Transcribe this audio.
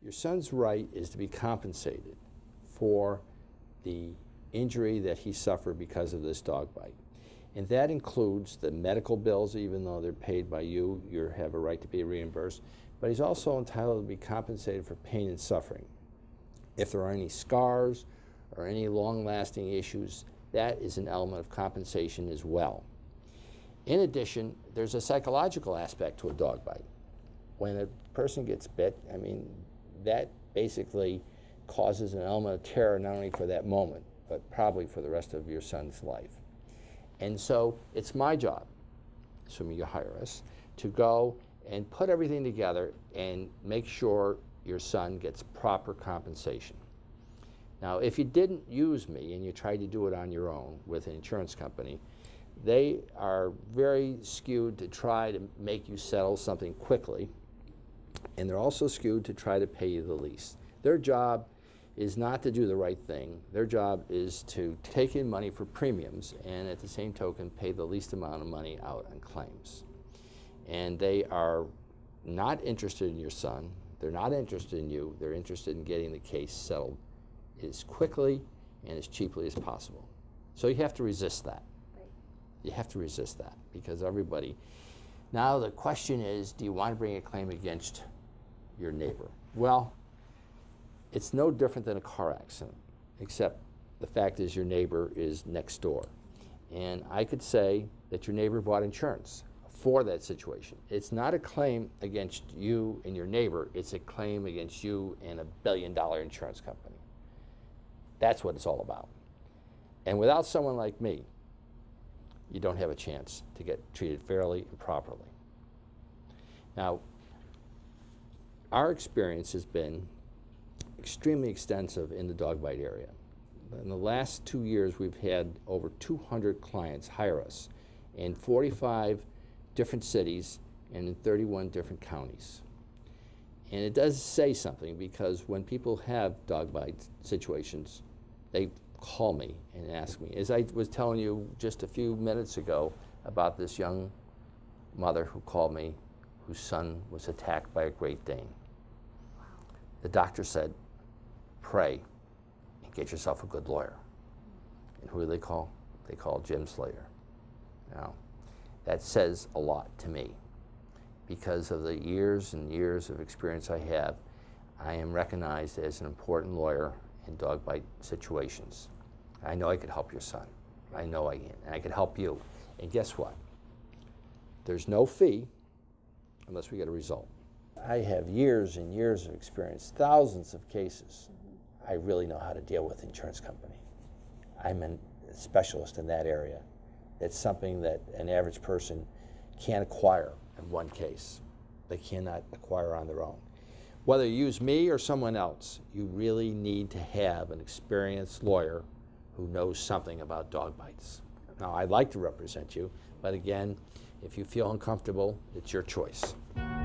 Your son's right is to be compensated for the injury that he suffered because of this dog bite. And that includes the medical bills, even though they're paid by you, you have a right to be reimbursed. But he's also entitled to be compensated for pain and suffering. If there are any scars or any long-lasting issues, that is an element of compensation as well. In addition, there's a psychological aspect to a dog bite. When a person gets bit, I mean, that basically causes an element of terror not only for that moment, but probably for the rest of your son's life. And so it's my job, assuming you hire us, to go and put everything together and make sure your son gets proper compensation. Now, if you didn't use me and you tried to do it on your own with an insurance company, they are very skewed to try to make you settle something quickly, and they're also skewed to try to pay you the least. Their job is not to do the right thing. Their job is to take in money for premiums and at the same token pay the least amount of money out on claims. And they are not interested in your son. They're not interested in you. They're interested in getting the case settled as quickly and as cheaply as possible. So you have to resist that. Right. You have to resist that because everybody. Now the question is, do you want to bring a claim against your neighbor? Well, it's no different than a car accident, except the fact is your neighbor is next door. And I could say that your neighbor bought insurance for that situation. It's not a claim against you and your neighbor, it's a claim against you and $1 billion insurance company. That's what it's all about. And without someone like me, you don't have a chance to get treated fairly and properly. Now, our experience has been extremely extensive in the dog bite area. In the last 2 years, we've had over 200 clients hire us in 45 different cities and in 31 different counties. And it does say something because when people have dog bite situations, they call me and ask me. As I was telling you just a few minutes ago about this young mother who called me whose son was attacked by a Great Dane. The doctor said, pray and get yourself a good lawyer. And who do they call? They call Jim Slater. Now, that says a lot to me because of the years and years of experience I have. I am recognized as an important lawyer in dog bite situations. I know I could help your son. I know I can, and I could help you. And guess what? There's no fee unless we get a result. I have years and years of experience, thousands of cases. I really know how to deal with the insurance company. I'm a specialist in that area. It's something that an average person can't acquire in one case. They cannot acquire on their own. Whether you use me or someone else, you really need to have an experienced lawyer who knows something about dog bites. Now, I'd like to represent you, but again, if you feel uncomfortable, it's your choice.